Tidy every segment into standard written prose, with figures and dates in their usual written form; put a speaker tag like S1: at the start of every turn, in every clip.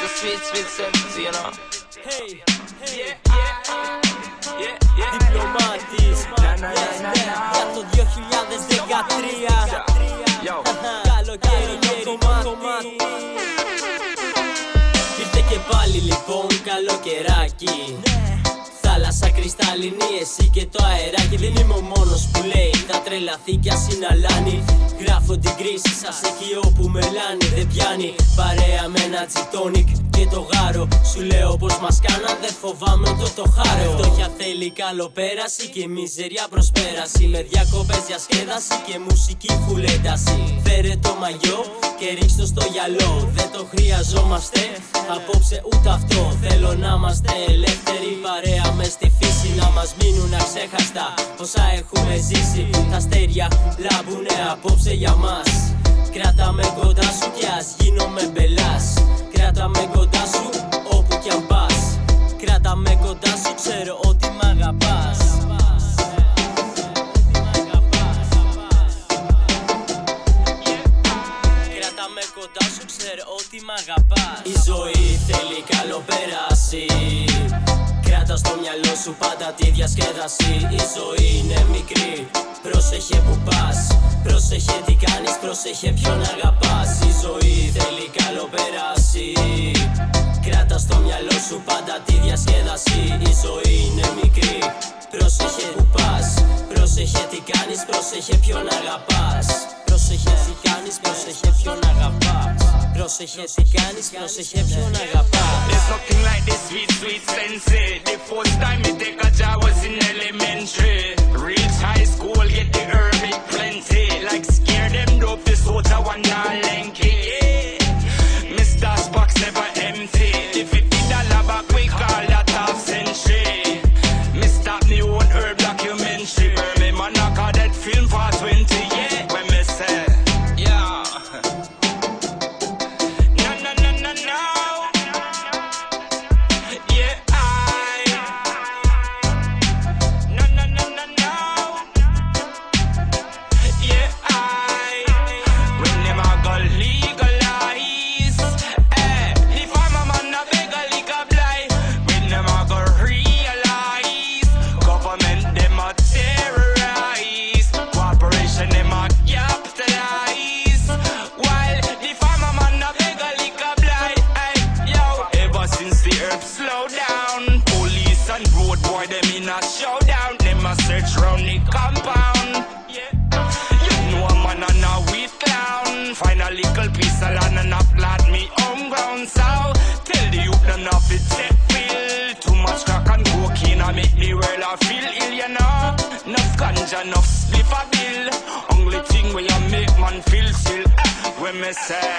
S1: a sweet, sweet sensei, you know.
S2: Hey, διπλωμάτης, για το 2013. Καλοκαίρι κομμάτι. Ήρθε και πάλι λοιπόν καλοκαιράκι. Θάλασσα κρυσταλλινή, εσύ και το αεράκι. Δεν είμαι ο μόνος που λέει θα τρελαθεί κι ας συναλάνει. Γράφω την κρίση σας εκεί όπου μελάνει. Δεν πιάνει παρέα με ένα τζιτόνικ και το γάρο. Σου λέω πως μας κάνα, δεν φοβάμαι το χάρο. Φτώχεια θέλει καλοπέραση και μιζεριά προσπέραση. Με διακοπές διασκέδαση και μουσική φουλένταση. Φέρε το μαγιό και ρίξ' το στο γυαλό. Δεν το χρειαζόμαστε απόψε ούτε αυτό. Θέλω να είμαστε ελεύθεροι παρέα μες στη φύση. Να μας μείνουν αξέχαστα όσα έχουμε ζήσει. Τα αστέρια λάμπουνε απόψε για μας. Κράτα με κοντά σου κι ας γίνομαι μπελάς. Κράτα με κοντά σου όπου κι αν πας. Κράτα με κοντά σου, ξέρω ότι μ' αγαπάς. Κράτα με κοντά σου, ξέρω ότι μ' αγαπάς. Η ζωή θέλει καλοπέραση. Κράτα στο μυαλό σου πάντα τη διασκέδαση. Η ζωή είναι μικρή, πρόσεχε που πας. Πρόσεχε τι κάνεις, πρόσεχε ποιον αγαπάς. Η ζωή θέλει καλοπέραση. Κράτα στο μυαλό σου πάντα τη διασκέδαση. Η ζωή είναι μικρή, πρόσεχε που πας. Πρόσεχε τι κάνεις, πρόσεχε ποιον αγαπάς. Πρόσεχε τι κάνεις, πρόσεχε ποιον αγαπάς. Πρόσεχε τι κάνεις, πρόσεχε ποιον αγαπάς.
S3: There's nothing like this sweet, sweet sensei. The first time me take a job was in elementary. Reach high school, get the herb plenty. Like scare them dope, this water one not lanky. Mr. Spock's never empty. The $50 back we call that half century. Me stop me own herb documentary. Me man I call that film for 20 years. When me say, yeah. Slow down, police and road boy them in a showdown. Them a search round the compound. You know a man and a weed clown. Find a little piece of land and a plant me home ground. So tell the youth them not to take pill. Too much crack and cocaine a make the world a feel ill, you know. Enough ganja, enough spliff a bill. Only thing where you make man feel still. When me say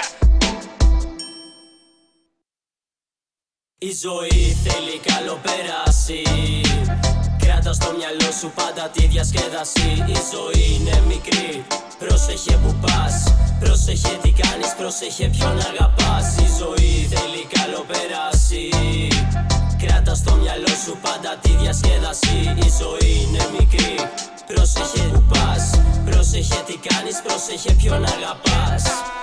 S2: η ζωή θέλει καλοπέραση. Κράτα στο μυαλό σου πάντα τη διασκέδαση. Η ζωή είναι μικρή, πρόσεχε που πας. Πρόσεχε τι κάνεις, πρόσεχε ποιον αγαπάς. Η ζωή θέλει καλοπέραση. Κράτα στο μυαλό σου πάντα τη διασκέδαση. Η ζωή είναι μικρή, πρόσεχε που πας. Πρόσεχε τι κάνεις, πρόσεχε ποιον αγαπάς.